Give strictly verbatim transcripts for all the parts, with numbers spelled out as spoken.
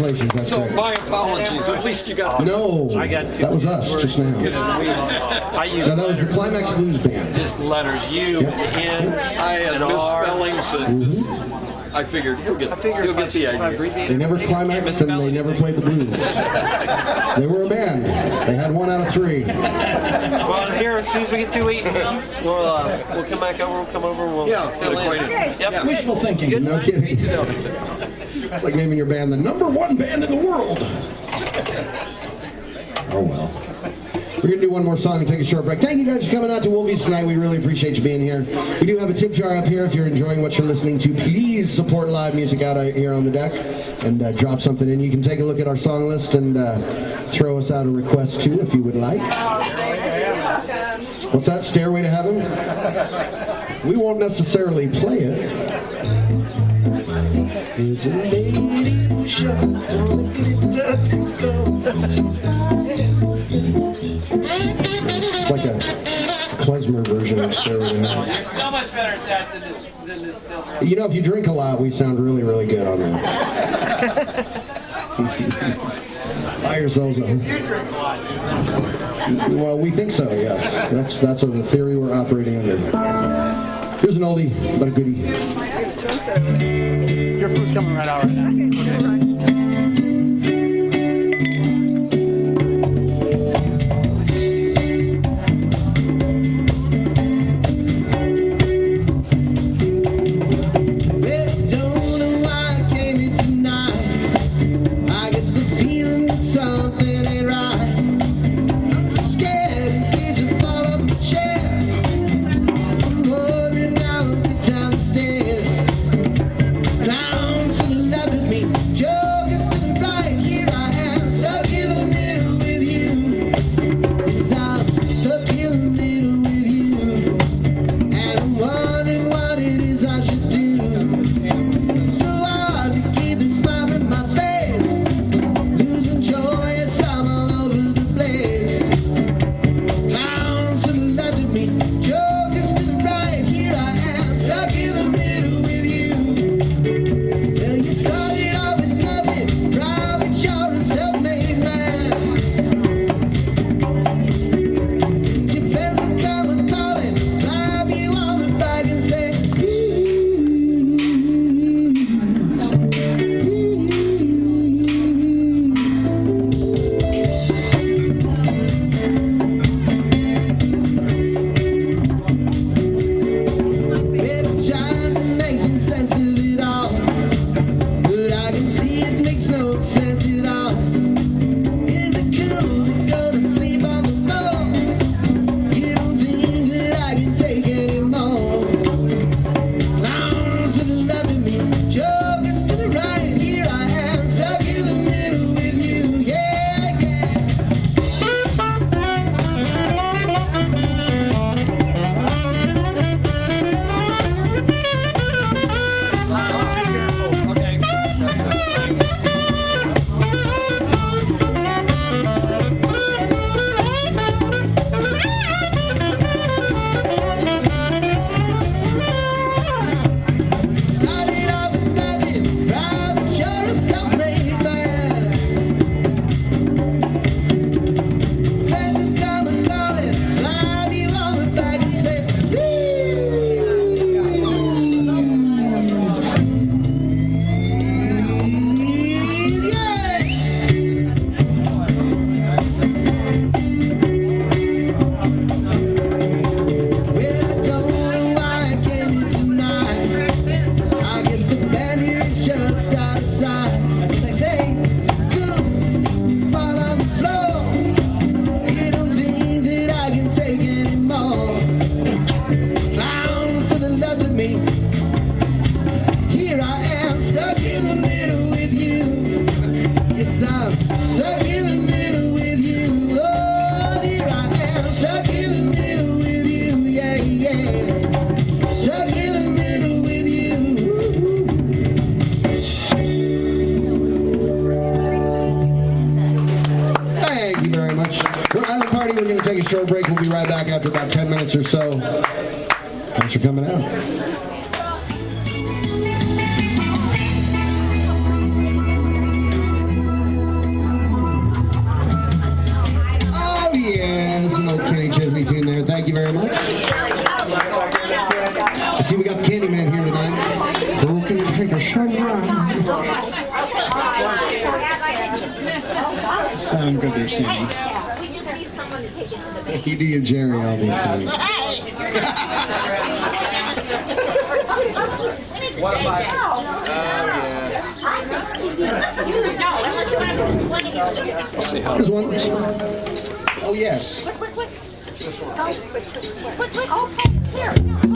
Congratulations. That's So great. my apologies. At least you got. No, I got two. that was us just now. We, I use No, that was the Climax Blues Band. just letters U Yep. and N I had and R. misspellings and Mhm. I figured he'll get. I figured he'll if I- get the if I idea. abbreviated They never things, climaxed and they never played the blues. They were a band. They had one out of three. Well, here as soon as we get through eating, we'll uh, we'll come back over. We'll come over. and We'll Yeah, fill get in. acquainted. Yep. Yeah. Wishful thinking. Good. No kidding. Need to know. It's like naming your band the number one band in the world. Oh well. We're going to do one more song and take a short break. Thank you guys for coming out to Wolfies tonight. We really appreciate you being here. We do have a tip jar up here. If you're enjoying what you're listening to, please support live music out here on the deck and uh, drop something in. You can take a look at our song list and uh, throw us out a request too if you would like. What's that? Stairway to Heaven? We won't necessarily play it. There's a lady who's sure on the It's like a klezmer version of Stairway to Heaven. You're so much better at than this, than this still. You know, if you drink a lot, we sound really, really good on that. Buy yourselves a... Well, we think so, yes. That's that's the theory we're operating under. Here's an oldie, but a goodie. Your food's coming right out right now. Short break. We'll be right back after about ten minutes or so. Thanks for coming out. Thank you very much. I see we got the Candyman here tonight. Who can take a short ride? Sound good there, Sandy. We just need someone to take it to the beach. You do your Jerry, obviously. What about it? Oh, No, unless you want to one of you. yeah. See how. There's one. Oh, yes. Quick, quick, quick. This one. Quick, quick, quick. Quick, okay, here.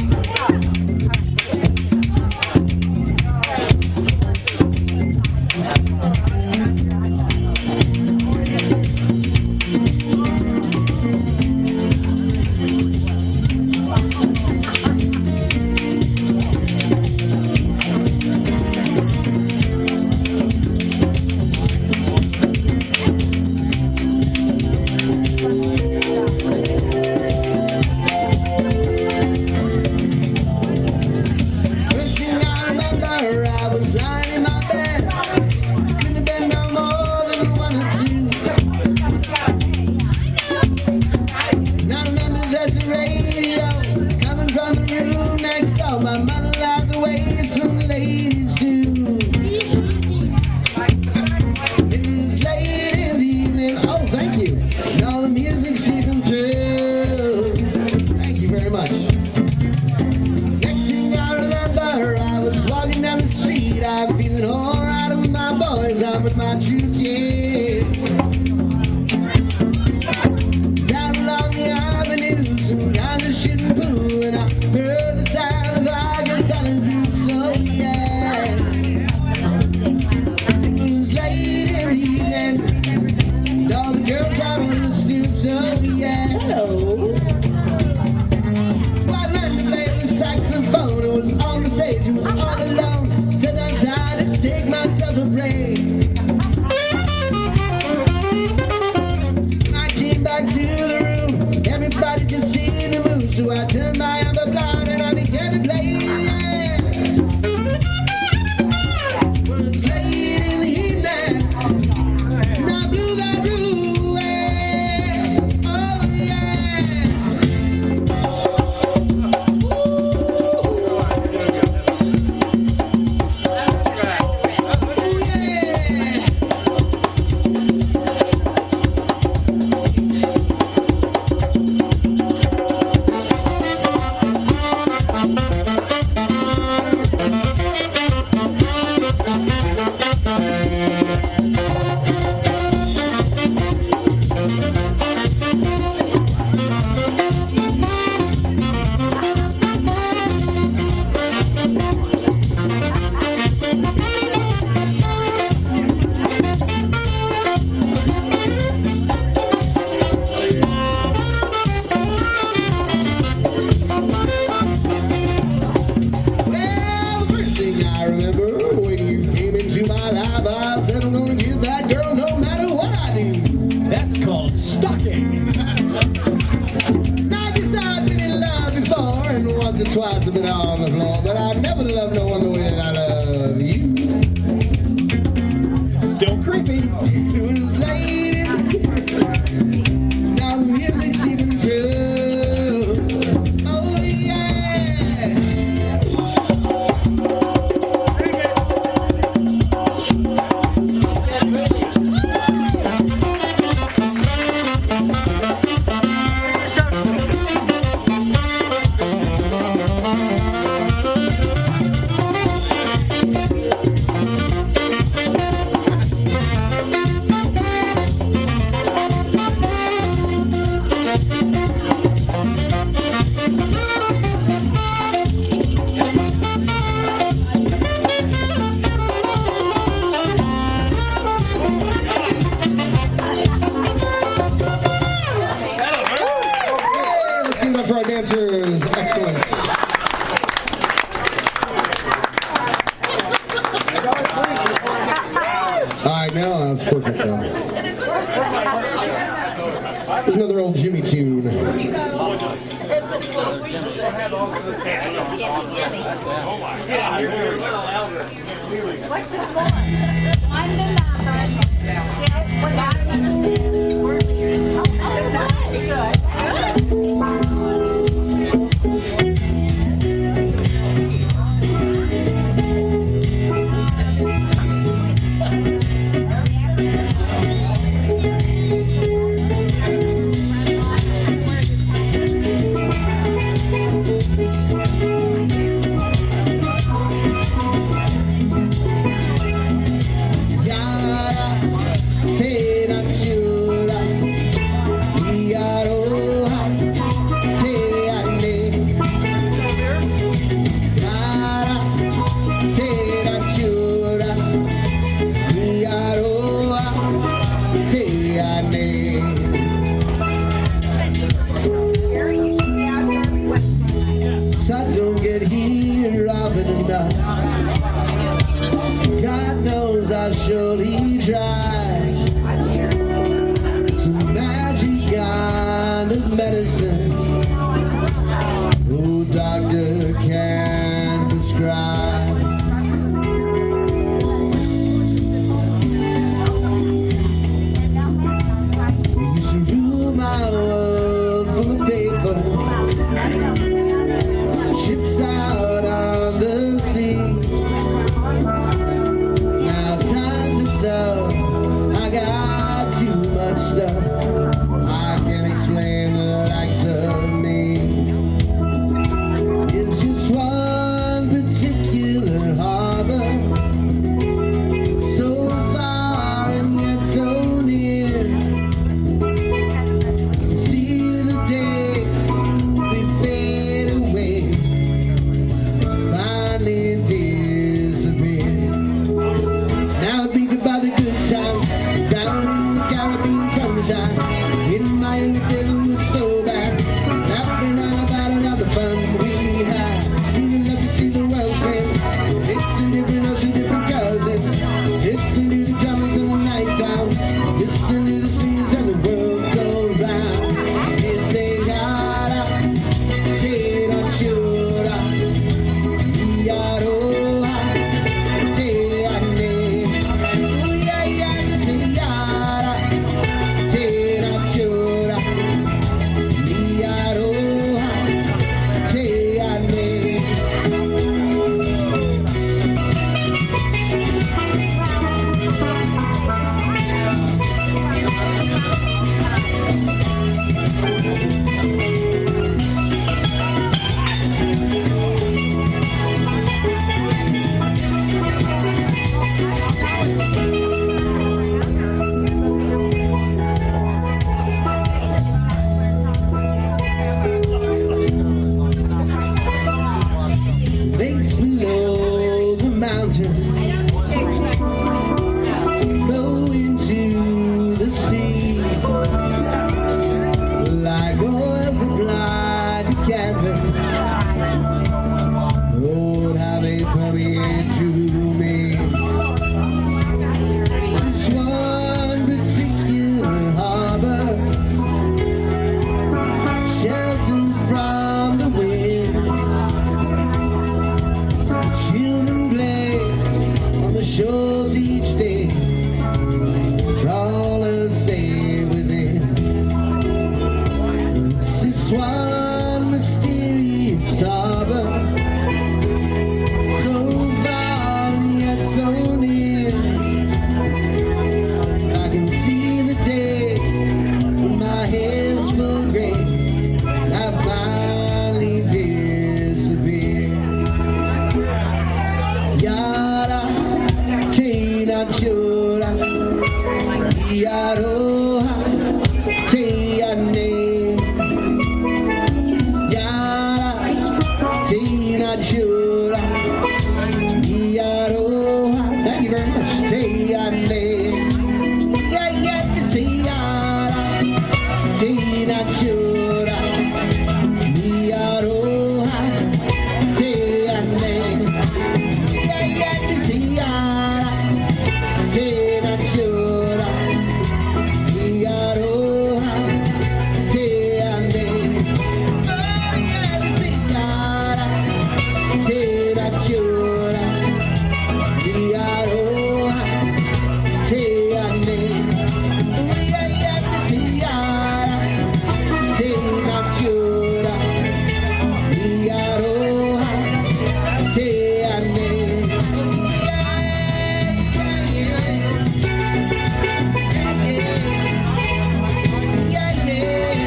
Twice a bit on the floor, but I never loved no one the way that I love you. Still creepy. It was late in the now the music's even good. Oh yeah. For our dancers, excellent. I know, that's perfect though. There's another old Jimmy tune. What's this for? One the number. We're not going to earlier. Oh, good. Good. name. So I don't get here often enough. God knows I surely try. Some magic kind of medicine, no doctor can prescribe. Used to rule my world from a paper, ships out on the sea. Now times are tough, I got too much stuff, I can't explain the likes of me. It's just one particular harbor, so far and yet so near. See the days, they fade away, finally disappear. Now I think about the good times down in the Caribbean sunshine. In my younger days it was so bad, laughing all about it, all the fun we had. Singing love to see the world spin. It's a different ocean, different cousins. Listen to the drummers and the night sounds. Listen to the singers and the world goes round. They say, yada, da, chura, yaroha, te-ane. Oh, yeah, yeah, they say, yada, da, chura, yaroha, te-ane. Lakes below the mountain flow into the sea like oils applied to canvas. Lord, how they permeate through me. This one particular harbor, sheltered from the wind. Children play on the shores each day, crawlers stay within. This one mysterious harbor, so far and yet so near. I can see the day when my hair's full gray, I finally disappear. Yada, Tina Chura, Yaroha, Tiane. Yada, Tina Chura, Yaroha. Thank you very much. Tiane. Yeah, yeah, you see, Yada, Tina Chura, Yaroha, Tiane. Yeah, yeah, you see, Yada, Tina Chura, Yaroha, Tiane. Oh, yeah, you see, Yada, Tina Chura, Yaroha, Tiane. Oh, yeah, yeah, you see, Yada, Tina Chura, Yaroha, Tiane. Yeah, yeah,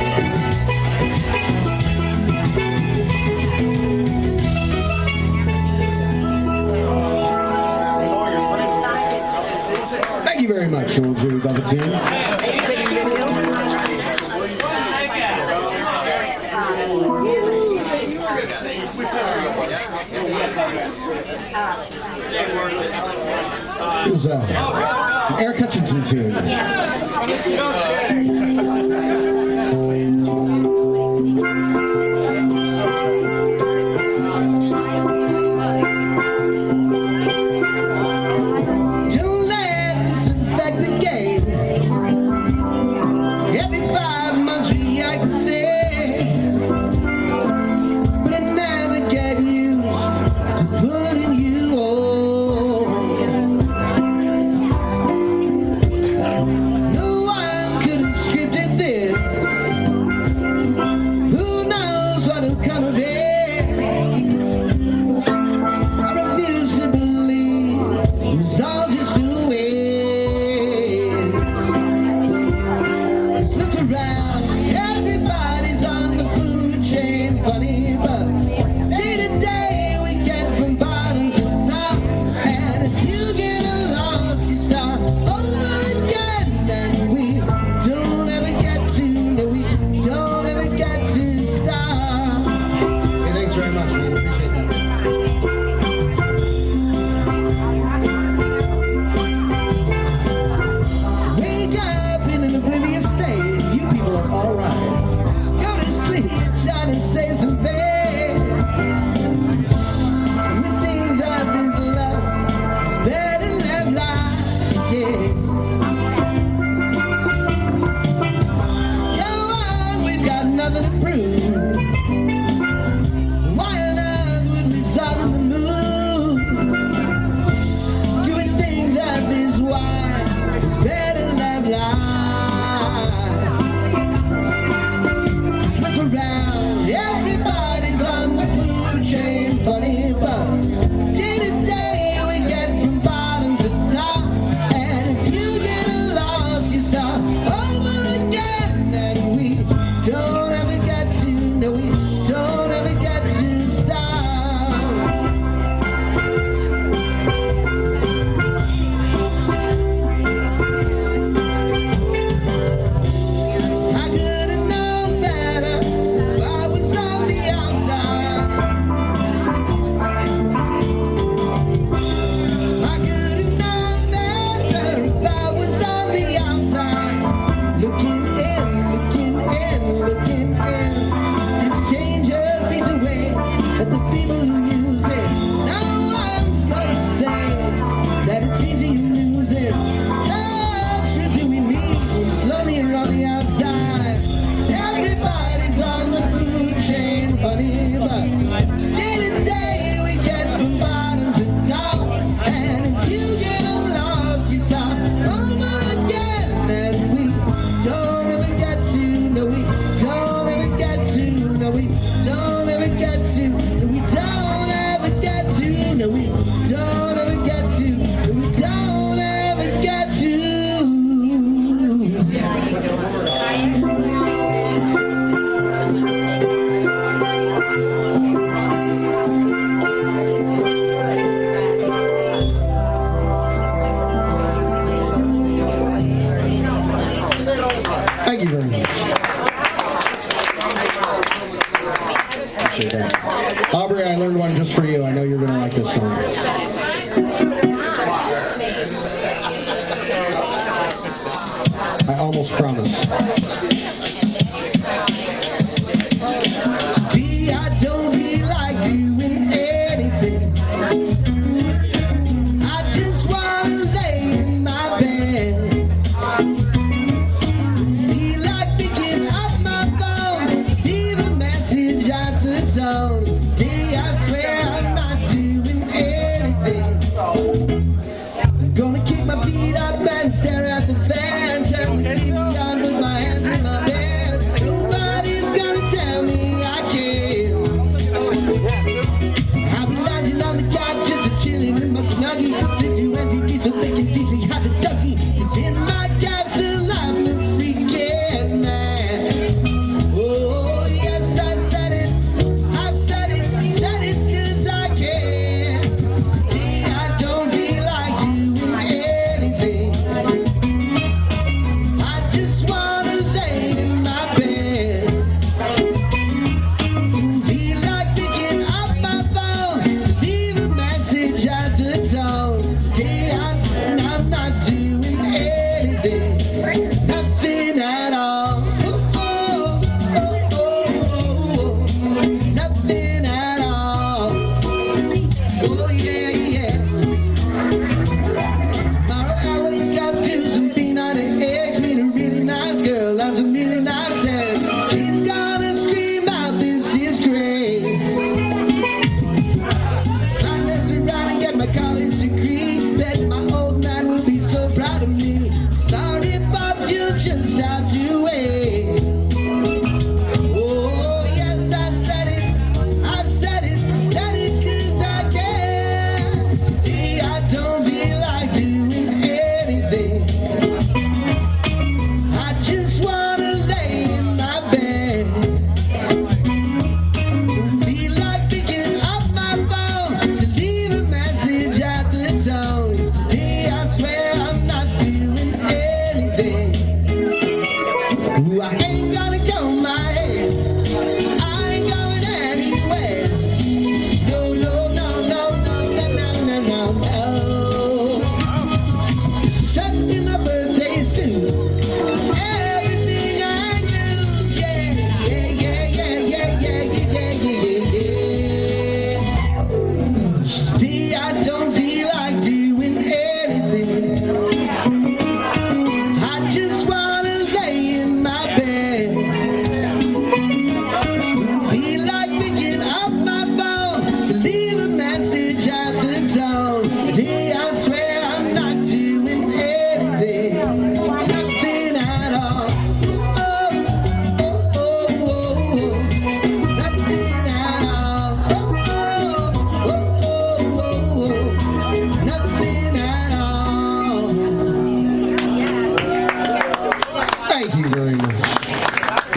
yeah. Thank you very much, old Jimmy Buffett. It was uh, Eric Hutchinson tune. around, everybody's on the food chain, funny, but day to day we get from bottom to top, and if you get lost, you start over again, and we don't ever get to, no, we don't ever get to stop. Hey, thanks very much, man. Appreciate that. Wake up in an oblivious state, you people are alright. Go to sleep, trying to save some face. We think that this love is better than life, yeah. Go on, we've got nothing to prove. Why on earth would we soften the mood? Do we think that this wine is better than life? Look around, everybody's on the food chain, funny, but day to day we get from bottom to top, and if you get lost, you start over again, and we don't ever get to, no, we don't ever get to stop. I could have known better if I was on the outside. I could have known better if I was on the outside. Looking in, looking in, looking in. This changes things away at the people who use it. No one's gonna say that it's easy losing. Touch with who we meet, lonelier on the outside. Everybody's on the food chain, funny, but day to day we get from bottom to top, and if you get lost, you start over again, and we don't ever get to, no, we don't ever get to, no, we don't ever get to, no, we don't ever get to, no, we don't ever get to, no, we don't ever get to. Thank you very much. Appreciate that. Aubrey, I learned one just for you. I know you're going to like this song. I almost promise. Gee, I don't feel like doing anything. I just want to lay in my bed. Feel like picking up my phone, leave a message at the tone. Today I swear I'm not doing anything. I'm gonna kick my feet up and stare at the fan, turn the T V on with my hands in my bed. Nobody's gonna tell me I can't. I've been landing on the couch just a chilling in my snuggie. Did you M T V so they can teach me how to ducky? Cause in my capsule I'm the freaking man. Oh yes, I've said it, I've said it, said it cause I can. Today I don't feel like doing anything. I just wanna lay in my bed. Feel like picking up my phone to leave a message at the tone. Today I'm, I'm not doing anything, nothing at all. Oh, oh, oh, oh, oh, nothing at all. Oh yeah, yeah. Tomorrow I wake up to some peanut and eggs, meet a really nice girl, loves a really nice sex. She's gonna scream out, this is great. I mess around and get my college degree. Bet my old man will be so proud of me. Sorry, Pops,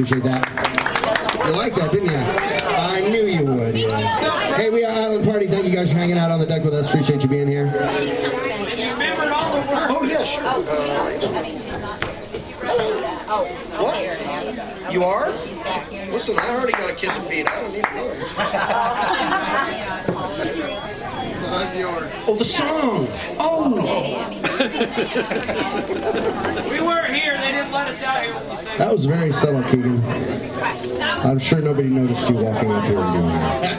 appreciate that. You liked that, didn't you? I knew you would. Yeah. Hey, we are Island Party. Thank you guys for hanging out on the deck with us. Appreciate you being here. Oh, yeah, sure. Uh, what? You are? Listen, I already got a kid to feed. I don't need yours. Oh, the song. Oh. We weren't here. They didn't let us out here when you said That was very subtle, Keegan. I'm sure nobody noticed you walking up here and doing that.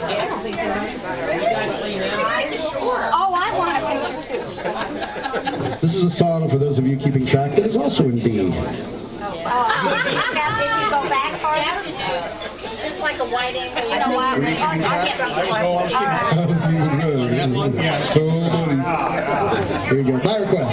Oh, I want a picture too. This is a song, for those of you keeping track, that is also in B. Oh, did you go back farther? It's like a white angle. You know what? Were you keeping track? Here you go. My request.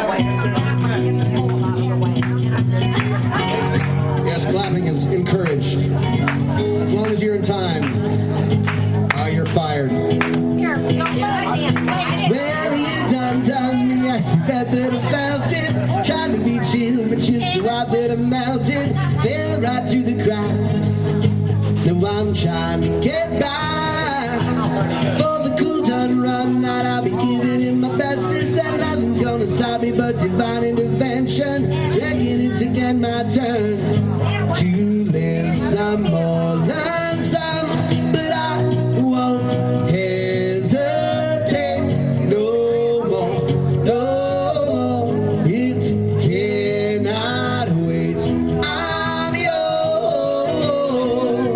Yes, clapping is encouraged. As long as you're in time, uh, you're fired. Here, don't put it in. Well, you done done me, I bet that I felt it. Trying to be chill, but you're so out that I melted. Fell right through the cracks. Now I'm trying to get back. For the cool done run night, I'll be giving it my best. Is that nothing's gonna stop me but divine intervention? Reckon it's again my turn to live some more, learn some, but I won't hesitate no more, no more. It cannot wait. I'm yours.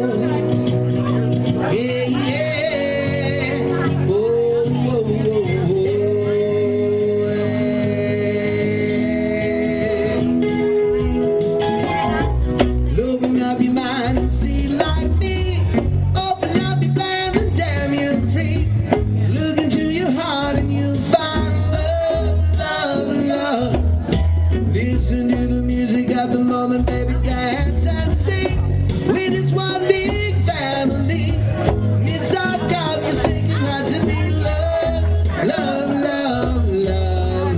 Yeah, yeah. Oh, oh, oh, oh, yeah. Open up your mind and see like me. Open up your plans and damn you're free. Look into your heart and you'll find love, love, love. Listen to the music of the moment, baby, dance and sing. We're just one big family. And it's our God-forsaken right to be loved. Love, love, love,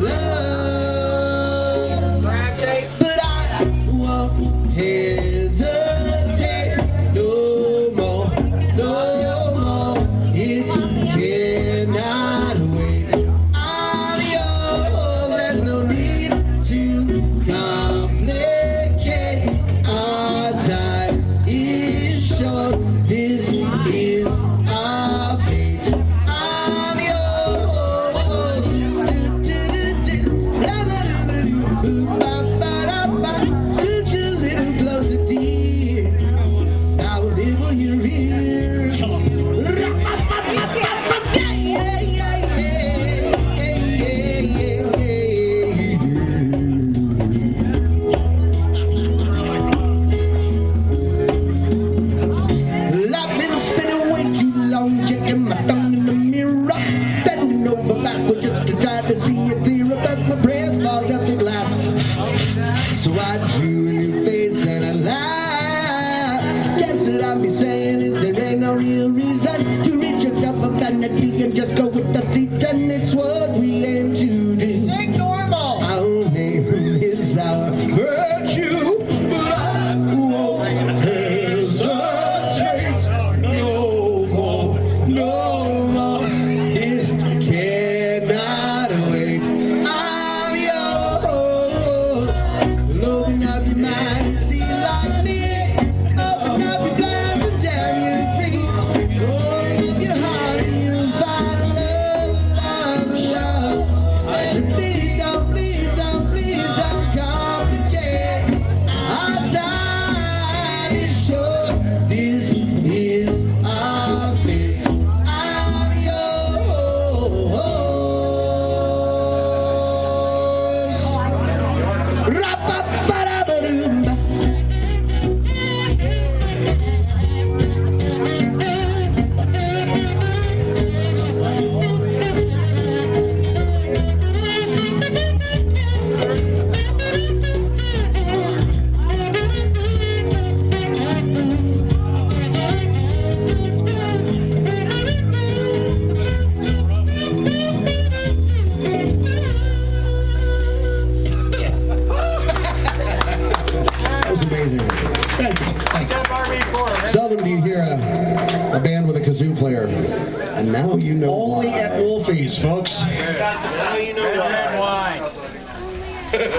love. But I won't hesitate no more, no more. It cannot wait. I'm yours. There's no need to complicate. Our time is short. This is our fate. I'm yours. Scoot you a little closer, dear. I will nibble your ears. Yeah, yeah, yeah, yeah, Well, I've been spinning way too long, checking my thumb in the mirror, bending over backwards just to try to see it clearer, but my breath fogged up the glass. So I drew a new face and I laughed. Guess what I'll be saying is there ain't no real reason to reach yourself a vanity and just go with the seat, and it's what we aim to do. Say normal. Our name is our virtue, but I won't hesitate no more, no more. It cannot wait. I'm yours. Open up your mind.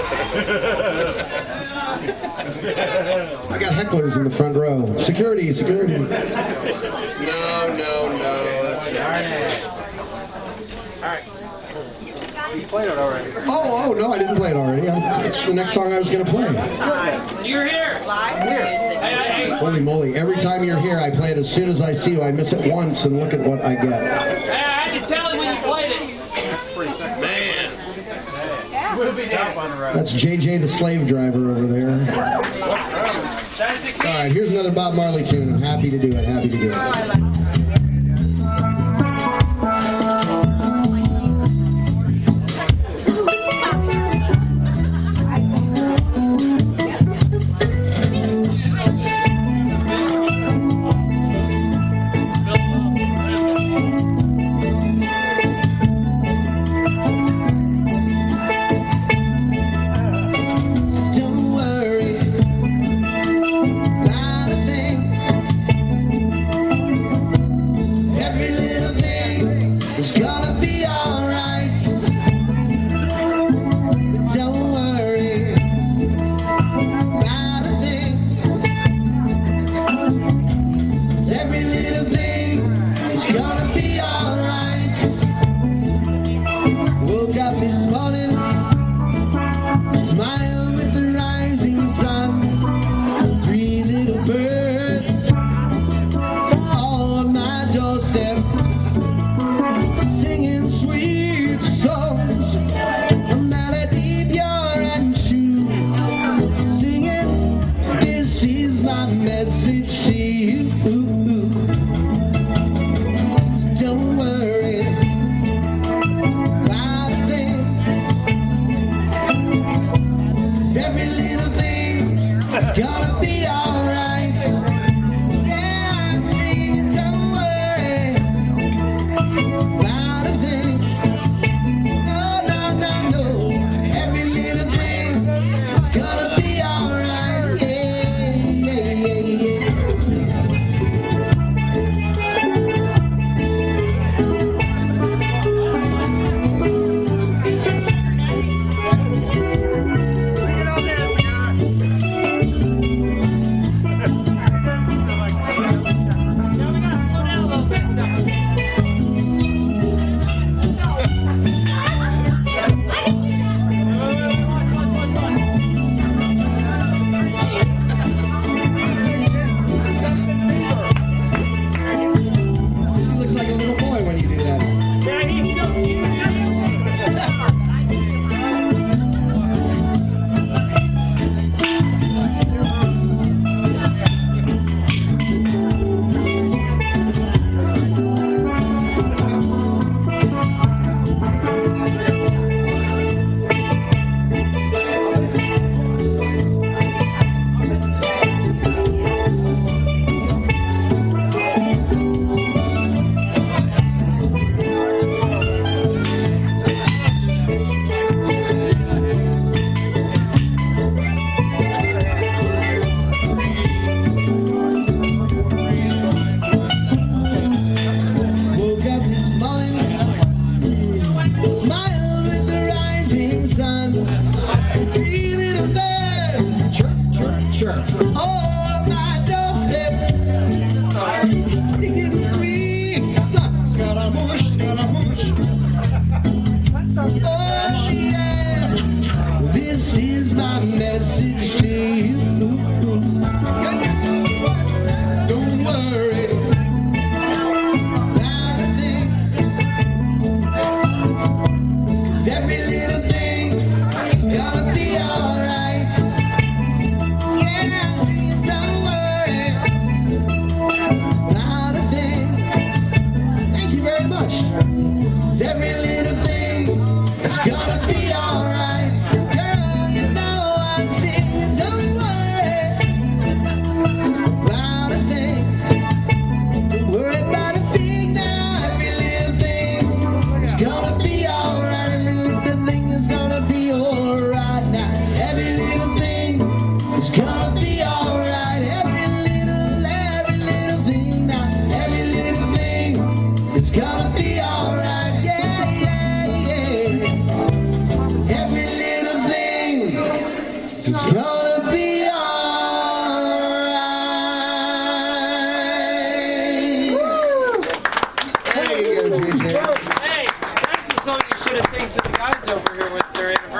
I got hecklers in the front row. Security, security. No, no, no. That's not. All right. You played it already. Oh, oh, no, I didn't play it already. I, it's the next song I was going to play. You're here. I'm here. Hey, hey, hey. Holy moly. Every time you're here, I play it as soon as I see you. I miss it once, and look at what I get. Hey, I had to tell you when you played it. Man. That's J J the slave driver over there. All right, here's another Bob Marley tune. I'm happy to do it, happy to do it.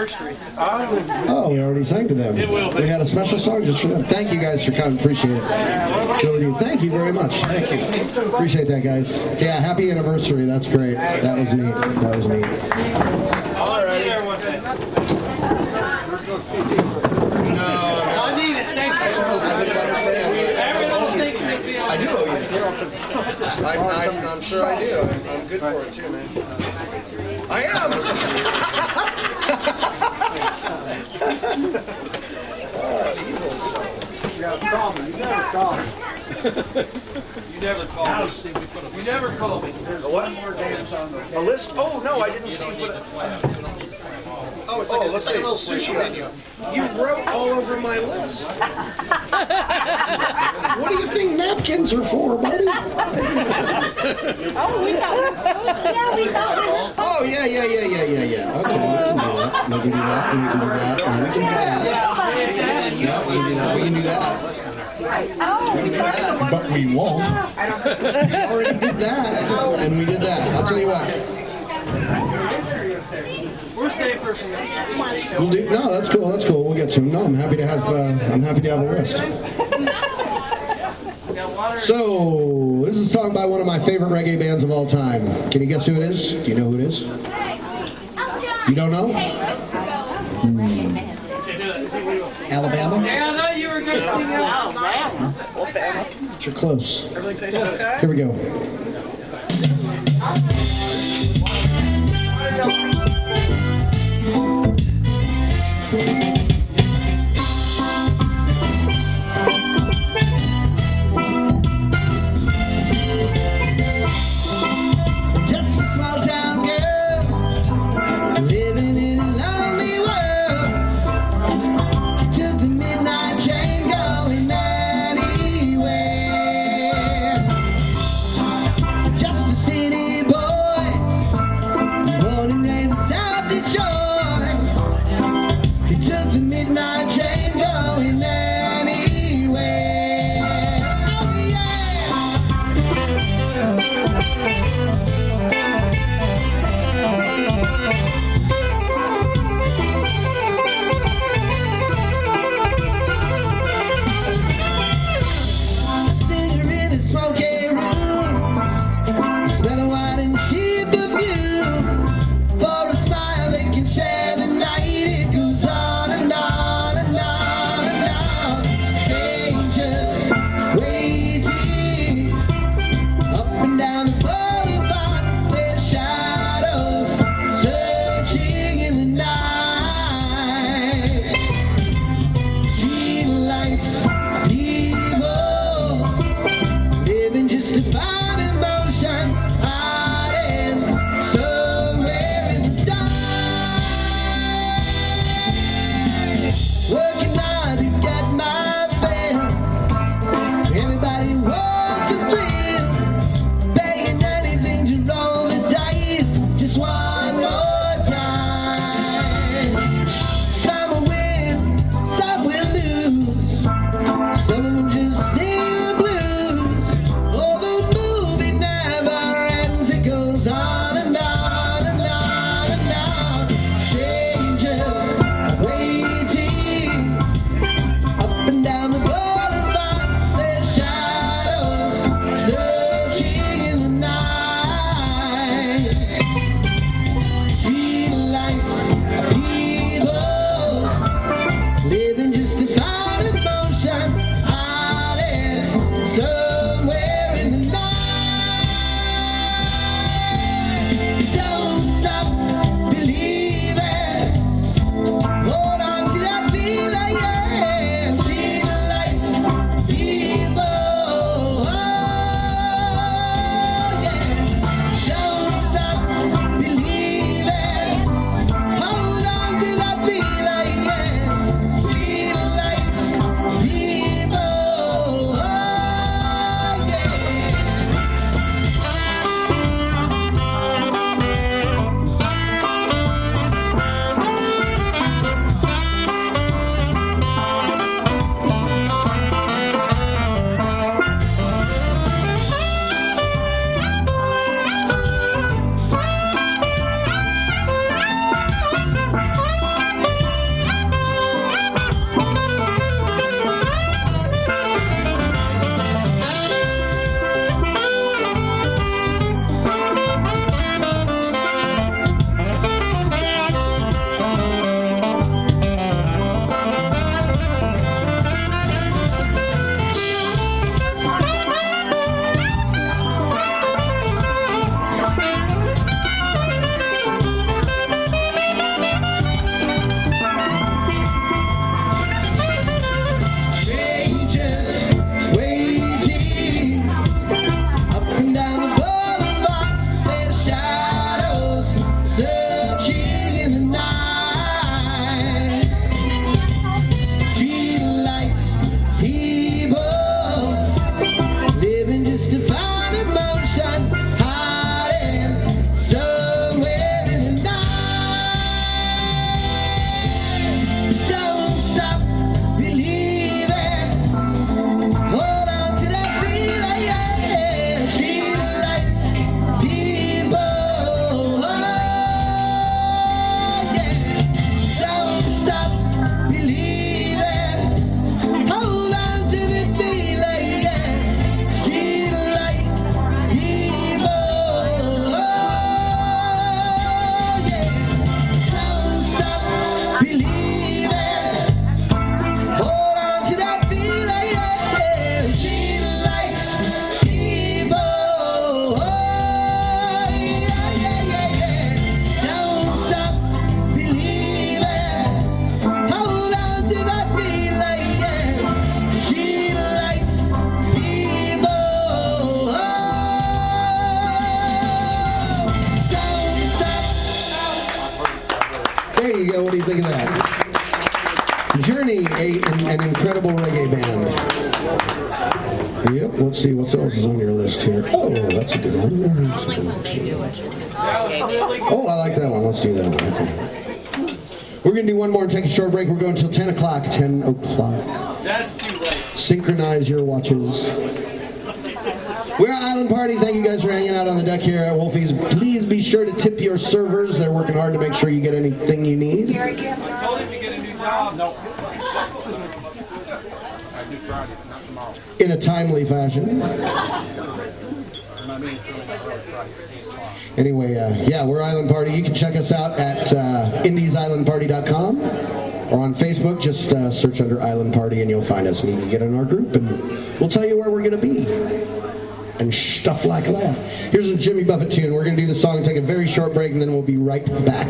anniversary. Oh, we already sang to them. It will be. We had a special song just for them. Thank you guys for coming. Appreciate it. Killer dude. Thank you very much. Thank you. Appreciate that, guys. Yeah, happy anniversary. That's great. That was neat. That was neat. All right. No, I need it. Thank you. Everyone thinks it'd be on. I do owe you. I, I, I'm sure I do. I'm, I'm good for it too, man. I am. Oh, evil. You gotta call me. You never call me. You never call me. You never call me. A what? A list? Oh, no, I didn't see what it... Oh, it's like, oh, a, it's like a little sushi menu. You wrote all over my list. What do you think napkins are for, buddy? Oh, we thought. Yeah, we thought. Oh, yeah, yeah, yeah, yeah, yeah, yeah. Okay, we can do that. We can do that. And we can do that. And we can do that. Yeah, we can do that. We can do that. Oh, We can do that. But we won't. We already did that. And we did that. I'll tell you what. We're staying for a We'll do, no, that's cool. That's cool. We'll get some. No, I'm happy to have. Uh, I'm happy to have a list. So this is a song by one of my favorite reggae bands of all time. Can you guess who it is? Do you know who it is? You don't know? Hmm. Alabama? Yeah, I know you were going to sing Alabama. But you're close. Here we go. Just a small town girl living in a lonely world. She took the midnight train going anywhere. incredible reggae band. Yep, let's see what else is on your list here. Oh, that's a good one. Oh, I like that one. Let's do that one. Okay. We're going to do one more and take a short break. We're going until ten o'clock. ten o'clock. That's too late. Synchronize your watches. We're at Island Party. Thank you guys for hanging out on the deck here at Wolfies. Please be sure to tip your servers. They're working hard to make sure you get anything you need. I told him to get a new job. No. In a timely fashion. Anyway, uh, yeah, we're Island Party. You can check us out at uh, indies island party dot com or on Facebook. Just uh, search under Island Party and you'll find us. And you can get in our group and we'll tell you where we're going to be and stuff like that. Here's a Jimmy Buffett tune. We're going to do the song, take a very short break, and then we'll be right back.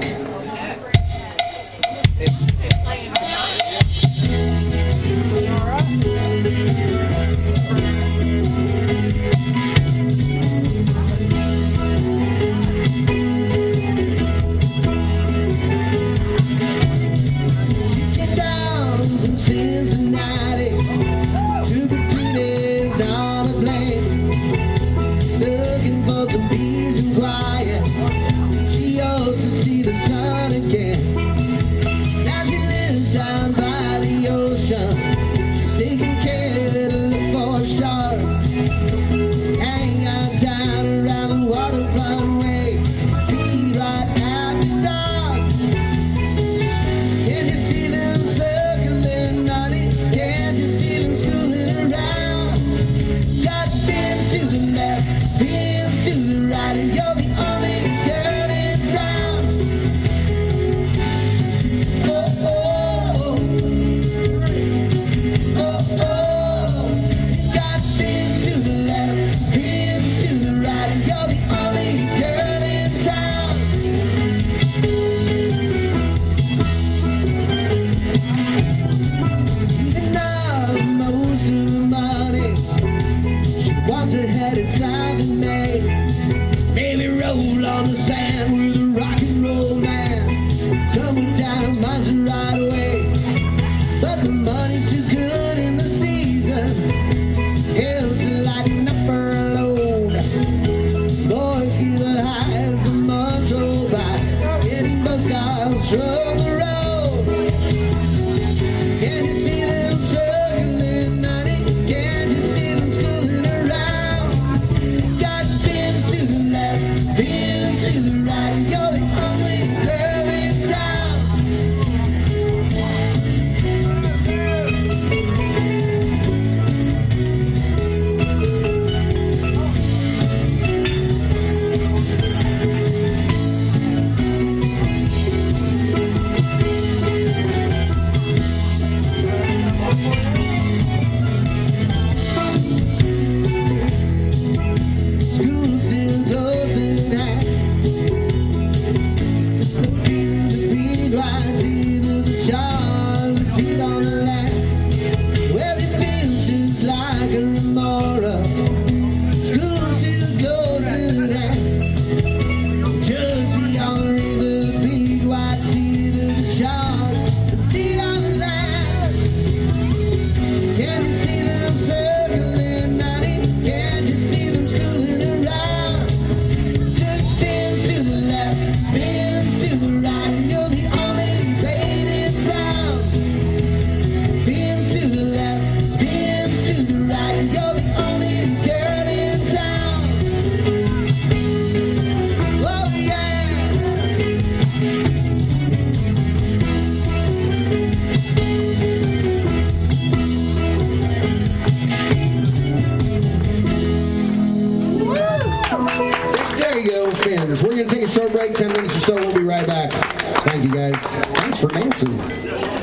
ten minutes or so, we'll be right back. Thank you guys. Thanks for dancing.